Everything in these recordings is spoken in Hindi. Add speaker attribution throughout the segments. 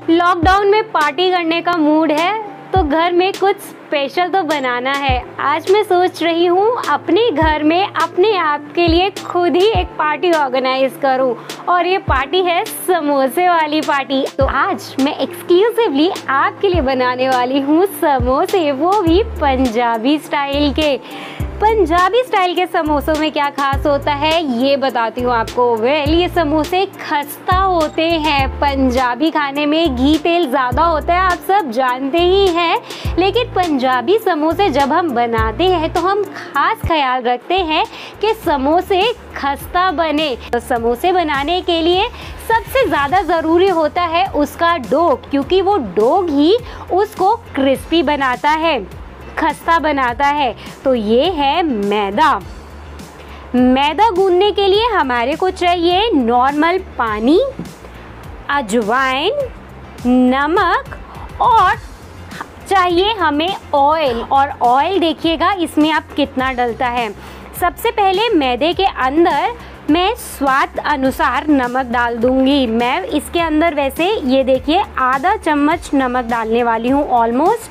Speaker 1: लॉकडाउन में पार्टी करने का मूड है तो घर में कुछ स्पेशल तो बनाना है। आज मैं सोच रही हूँ अपने घर में अपने आप के लिए खुद ही एक पार्टी ऑर्गेनाइज करूँ और ये पार्टी है समोसे वाली पार्टी। तो आज मैं एक्सक्लूसिवली आपके लिए बनाने वाली हूँ समोसे, वो भी पंजाबी स्टाइल के। पंजाबी स्टाइल के समोसों में क्या खास होता है ये बताती हूँ आपको। ये समोसे खस्ता होते हैं। पंजाबी खाने में घी तेल ज़्यादा होता है, आप सब जानते ही हैं, लेकिन पंजाबी समोसे जब हम बनाते हैं तो हम खास ख्याल रखते हैं कि समोसे खस्ता बने। तो समोसे बनाने के लिए सबसे ज़्यादा ज़रूरी होता है उसका डो, क्योंकि वो डो ही उसको क्रिस्पी बनाता है, खस्ता बनाता है। तो ये है मैदा। मैदा गूंदने के लिए हमारे को चाहिए नॉर्मल पानी, अजवाइन, नमक और चाहिए हमें ऑयल। और ऑयल देखिएगा इसमें आप कितना डलता है। सबसे पहले मैदे के अंदर मैं स्वाद अनुसार नमक डाल दूंगी। मैं इसके अंदर वैसे ये देखिए आधा चम्मच नमक डालने वाली हूँ। ऑलमोस्ट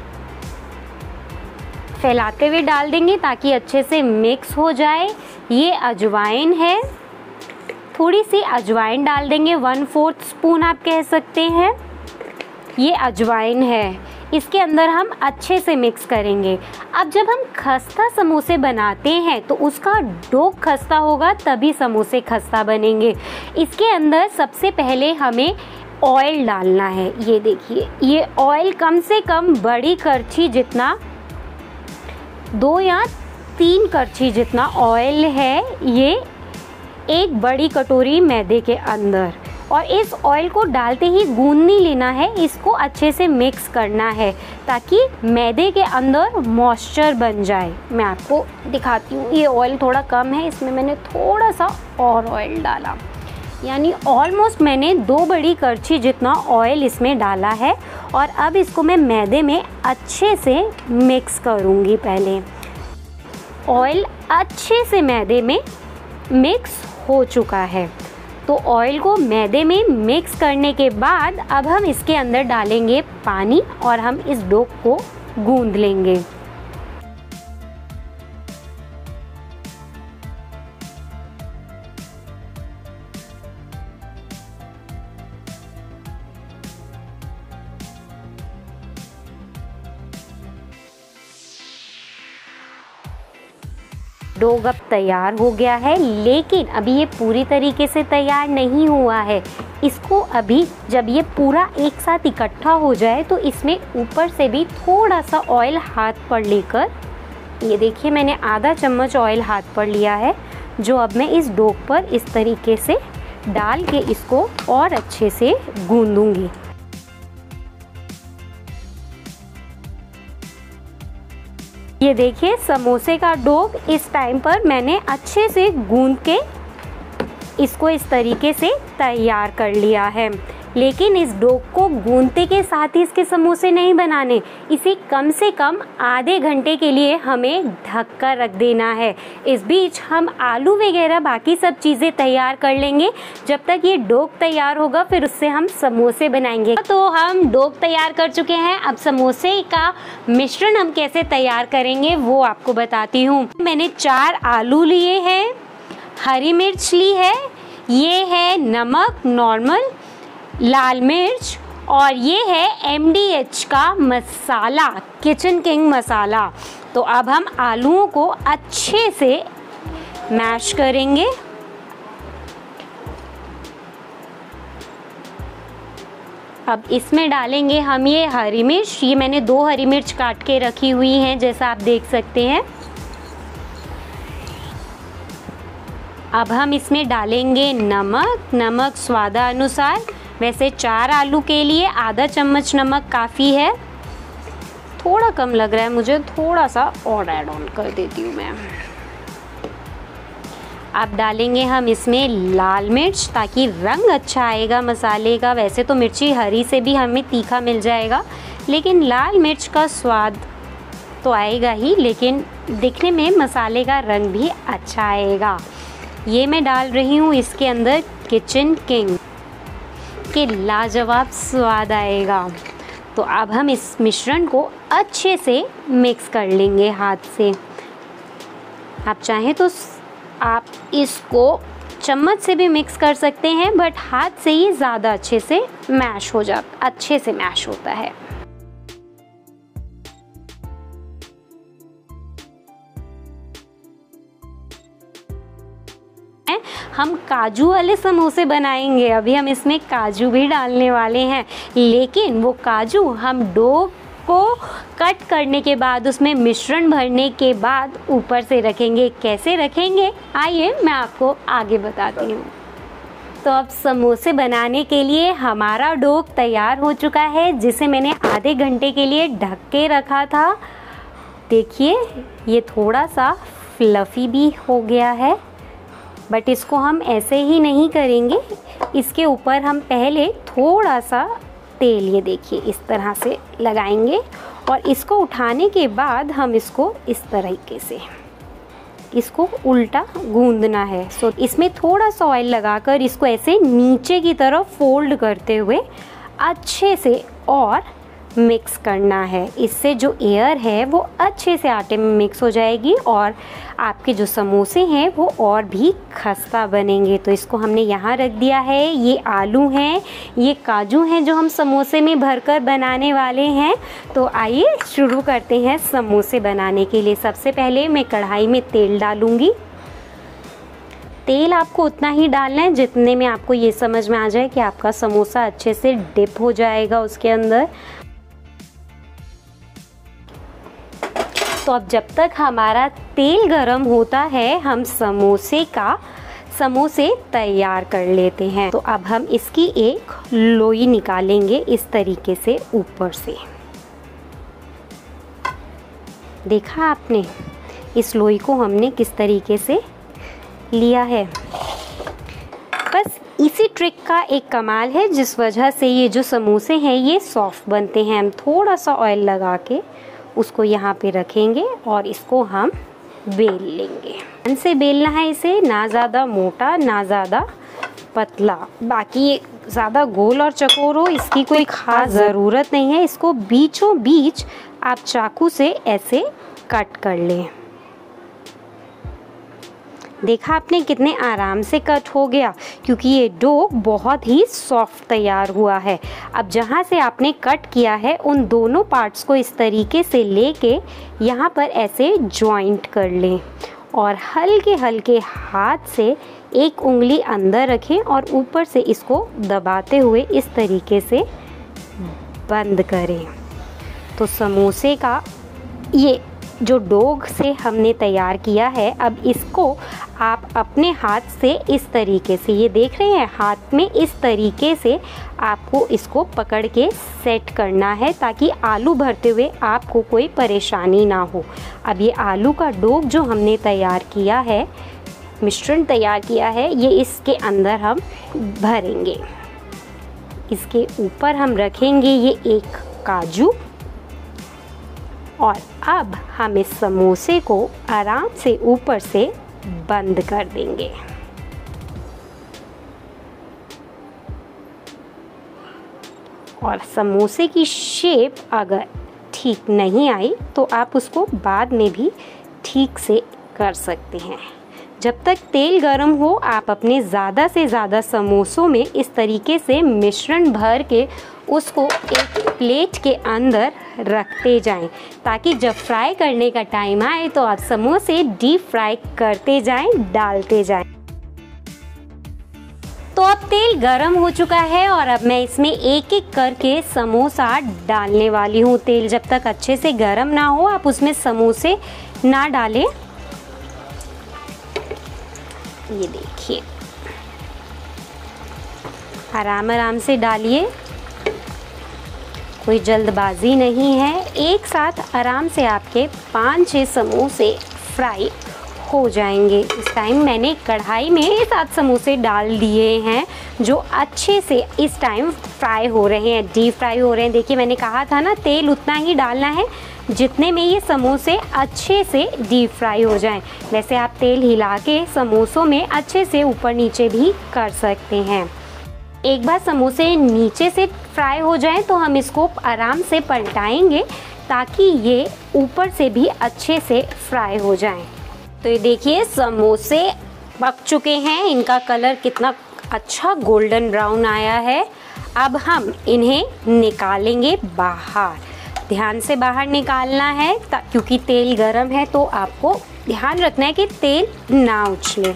Speaker 1: फैलाते हुए डाल देंगे ताकि अच्छे से मिक्स हो जाए। ये अजवाइन है, थोड़ी सी अजवाइन डाल देंगे, 1/4 स्पून आप कह सकते हैं। ये अजवाइन है, इसके अंदर हम अच्छे से मिक्स करेंगे। अब जब हम खस्ता समोसे बनाते हैं तो उसका डो खस्ता होगा तभी समोसे खस्ता बनेंगे। इसके अंदर सबसे पहले हमें ऑयल डालना है। ये देखिए ये ऑयल कम से कम बड़ी करछी जितना, 2 या 3 करछी जितना ऑयल है ये एक बड़ी कटोरी मैदे के अंदर। और इस ऑयल को डालते ही गूंद नहीं लेना है, इसको अच्छे से मिक्स करना है ताकि मैदे के अंदर मॉइस्चर बन जाए। मैं आपको दिखाती हूँ। ये ऑयल थोड़ा कम है, इसमें मैंने थोड़ा सा और ऑयल डाला, यानी ऑलमोस्ट मैंने 2 बड़ी करछी जितना ऑयल इसमें डाला है। और अब इसको मैं मैदे में अच्छे से मिक्स करूँगी। पहले ऑयल अच्छे से मैदे में मिक्स हो चुका है, तो ऑयल को मैदे में मिक्स करने के बाद अब हम इसके अंदर डालेंगे पानी और हम इस डो को गूंद लेंगे। डो अब तैयार हो गया है, लेकिन अभी ये पूरी तरीके से तैयार नहीं हुआ है। इसको अभी जब ये पूरा एक साथ इकट्ठा हो जाए तो इसमें ऊपर से भी थोड़ा सा ऑयल हाथ पर लेकर, ये देखिए मैंने आधा चम्मच ऑयल हाथ पर लिया है, जो अब मैं इस डो पर इस तरीके से डाल के इसको और अच्छे से गूंदूंगी। ये देखिए समोसे का डो इस टाइम पर मैंने अच्छे से गूंद के इसको इस तरीके से तैयार कर लिया है। लेकिन इस डो को गूंदते के साथ ही इसके समोसे नहीं बनाने, इसे कम से कम आधे घंटे के लिए हमें ढक कर रख देना है। इस बीच हम आलू वगैरह बाकी सब चीज़ें तैयार कर लेंगे। जब तक ये डो तैयार होगा फिर उससे हम समोसे बनाएंगे। तो हम डो तैयार कर चुके हैं, अब समोसे का मिश्रण हम कैसे तैयार करेंगे वो आपको बताती हूँ। मैंने 4 आलू लिए हैं, हरी मिर्च ली है, ये है नमक नॉर्मल, लाल मिर्च, और ये है MDH का मसाला, किचन किंग मसाला। तो अब हम आलूओं को अच्छे से मैश करेंगे। अब इसमें डालेंगे हम ये हरी मिर्च। ये मैंने 2 हरी मिर्च काट के रखी हुई हैं, जैसा आप देख सकते हैं। अब हम इसमें डालेंगे नमक, नमक स्वादानुसार। वैसे 4 आलू के लिए आधा चम्मच नमक काफ़ी है, थोड़ा कम लग रहा है मुझे, थोड़ा सा और ऐड ऑन कर देती हूँ मैं। अब डालेंगे हम इसमें लाल मिर्च ताकि रंग अच्छा आएगा मसाले का। वैसे तो मिर्ची हरी से भी हमें तीखा मिल जाएगा, लेकिन लाल मिर्च का स्वाद तो आएगा ही, लेकिन दिखने में मसाले का रंग भी अच्छा आएगा। ये मैं डाल रही हूँ इसके अंदर किचन किंग। के लाजवाब स्वाद आएगा। तो अब हम इस मिश्रण को अच्छे से मिक्स कर लेंगे हाथ से। आप चाहें तो आप इसको चम्मच से भी मिक्स कर सकते हैं, बट हाथ से ही ज़्यादा अच्छे से मैश होता है। हम काजू वाले समोसे बनाएंगे, अभी हम इसमें काजू भी डालने वाले हैं, लेकिन वो काजू हम डो को कट करने के बाद उसमें मिश्रण भरने के बाद ऊपर से रखेंगे। कैसे रखेंगे आइए मैं आपको आगे बताती हूँ। तो अब समोसे बनाने के लिए हमारा डो तैयार हो चुका है, जिसे मैंने आधे घंटे के लिए ढक के रखा था। देखिए ये थोड़ा सा फ्लफ़ी भी हो गया है, बट इसको हम ऐसे ही नहीं करेंगे। इसके ऊपर हम पहले थोड़ा सा तेल, ये देखिए इस तरह से लगाएंगे और इसको उठाने के बाद हम इसको इस तरीके से इसको उल्टा गूंदना है। सो इसमें थोड़ा सा ऑयल लगाकर इसको ऐसे नीचे की तरफ फोल्ड करते हुए अच्छे से और मिक्स करना है। इससे जो एयर है वो अच्छे से आटे में मिक्स हो जाएगी और आपके जो समोसे हैं वो और भी खस्ता बनेंगे। तो इसको हमने यहाँ रख दिया है। ये आलू हैं, ये काजू हैं जो हम समोसे में भरकर बनाने वाले हैं। तो आइए शुरू करते हैं समोसे बनाने के लिए। सबसे पहले मैं कढ़ाई में तेल डालूँगी। तेल आपको उतना ही डालना है जितने में आपको ये समझ में आ जाए कि आपका समोसा अच्छे से डिप हो जाएगा उसके अंदर। तो अब जब तक हमारा तेल गरम होता है हम समोसे तैयार कर लेते हैं। तो अब हम इसकी एक लोई निकालेंगे इस तरीके से ऊपर से। देखा आपने, इस लोई को हमने किस तरीके से लिया है। बस इसी ट्रिक का एक कमाल है जिस वजह से ये जो समोसे हैं ये सॉफ्ट बनते हैं। हम थोड़ा सा ऑयल लगा के उसको यहाँ पे रखेंगे और इसको हम बेल लेंगे। ध्यान से बेलना है इसे, ना ज़्यादा मोटा ना ज़्यादा पतला। बाकी ज़्यादा गोल और चकोर हो इसकी कोई ख़ास ज़रूरत नहीं है। इसको बीचों बीच आप चाकू से ऐसे कट कर लें। देखा आपने कितने आराम से कट हो गया, क्योंकि ये डो बहुत ही सॉफ्ट तैयार हुआ है। अब जहाँ से आपने कट किया है उन दोनों पार्ट्स को इस तरीके से लेके यहाँ पर ऐसे जॉइंट कर लें और हल्के हल्के हाथ से एक उंगली अंदर रखें और ऊपर से इसको दबाते हुए इस तरीके से बंद करें। तो समोसे का ये जो डो से हमने तैयार किया है, अब इसको आप अपने हाथ से इस तरीके से, ये देख रहे हैं हाथ में इस तरीके से आपको इसको पकड़ के सेट करना है ताकि आलू भरते हुए आपको कोई परेशानी ना हो। अब ये आलू का डो जो हमने तैयार किया है, मिश्रण तैयार किया है, ये इसके अंदर हम भरेंगे। इसके ऊपर हम रखेंगे ये एक काजू और अब हम इस समोसे को आराम से ऊपर से बंद कर देंगे। और समोसे की शेप अगर ठीक नहीं आई तो आप उसको बाद में भी ठीक से कर सकते हैं। जब तक तेल गर्म हो आप अपने ज़्यादा से ज़्यादा समोसों में इस तरीके से मिश्रण भर के उसको एक प्लेट के अंदर रखते जाएं, ताकि जब फ्राई करने का टाइम आए तो आप समोसे डीप फ्राई करते जाएं, डालते जाएं। तो अब तेल गरम हो चुका है और अब मैं इसमें एक एक करके समोसा डालने वाली हूँ। तेल जब तक अच्छे से गरम ना हो आप उसमें समोसे ना डालें। ये देखिए, आराम आराम से डालिए, कोई जल्दबाजी नहीं है। एक साथ आराम से आपके 5-6 समोसे फ्राई हो जाएंगे। इस टाइम मैंने कढ़ाई में 7 समोसे डाल दिए हैं जो अच्छे से इस टाइम फ्राई हो रहे हैं, डीप फ्राई हो रहे हैं। देखिए मैंने कहा था ना तेल उतना ही डालना है जितने में ये समोसे अच्छे से डीप फ्राई हो जाएं। वैसे आप तेल हिला के समोसों में अच्छे से ऊपर नीचे भी कर सकते हैं। एक बार समोसे नीचे से फ्राई हो जाएं तो हम इसको आराम से पलटाएंगे ताकि ये ऊपर से भी अच्छे से फ्राई हो जाएं। तो ये देखिए समोसे पक चुके हैं, इनका कलर कितना अच्छा गोल्डन ब्राउन आया है। अब हम इन्हें निकालेंगे बाहर। ध्यान से बाहर निकालना है क्योंकि तेल गरम है, तो आपको ध्यान रखना है कि तेल ना उछले।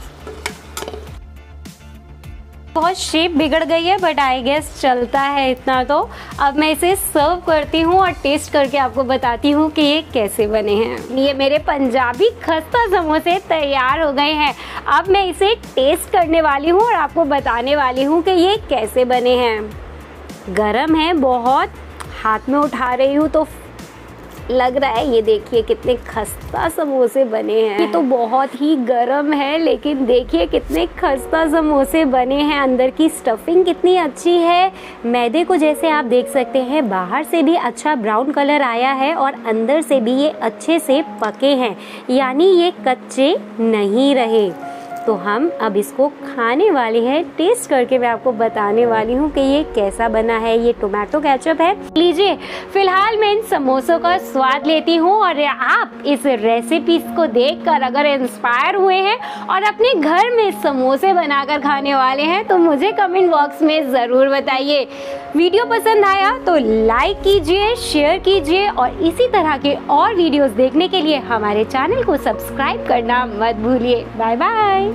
Speaker 1: बहुत शेप बिगड़ गई है बट आई गेस चलता है इतना। तो अब मैं इसे सर्व करती हूँ और टेस्ट करके आपको बताती हूँ कि ये कैसे बने हैं। ये मेरे पंजाबी खस्ता समोसे तैयार हो गए हैं। अब मैं इसे टेस्ट करने वाली हूँ और आपको बताने वाली हूँ कि ये कैसे बने हैं। गरम है बहुत, हाथ में उठा रही हूँ तो लग रहा है, ये देखिए कितने खस्ता समोसे बने हैं। ये तो बहुत ही गरम है लेकिन देखिए कितने खस्ता समोसे बने हैं। अंदर की स्टफिंग कितनी अच्छी है। मैदे को जैसे आप देख सकते हैं बाहर से भी अच्छा ब्राउन कलर आया है और अंदर से भी ये अच्छे से पके हैं, यानी ये कच्चे नहीं रहे। तो हम अब इसको खाने वाले हैं। टेस्ट करके मैं आपको बताने वाली हूँ कि ये कैसा बना है। ये टोमेटो केचप है। लीजिए, फिलहाल मैं इन समोसों का स्वाद लेती हूँ और आप इस रेसिपी को देखकर अगर इंस्पायर हुए हैं और अपने घर में समोसे बनाकर खाने वाले हैं तो मुझे कमेंट बॉक्स में ज़रूर बताइए। वीडियो पसंद आया तो लाइक कीजिए, शेयर कीजिए और इसी तरह के और वीडियोस देखने के लिए हमारे चैनल को सब्सक्राइब करना मत भूलिए। Bye bye.